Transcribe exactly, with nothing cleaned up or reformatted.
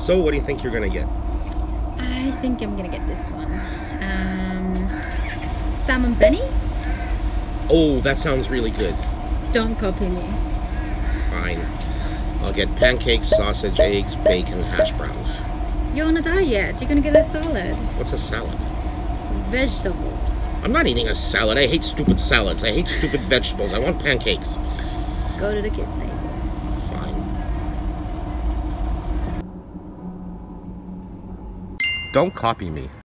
So, what do you think you're gonna get? I think I'm gonna get this one. Um, salmon Benny? Oh, that sounds really good. Don't copy me. Fine. I'll get pancakes, sausage, eggs, bacon, hash browns. You're on a diet. You're gonna get a salad. What's a salad? Vegetables. I'm not eating a salad. I hate stupid salads. I hate stupid vegetables. I want pancakes. Go to the kids' table. Fine. Don't copy me.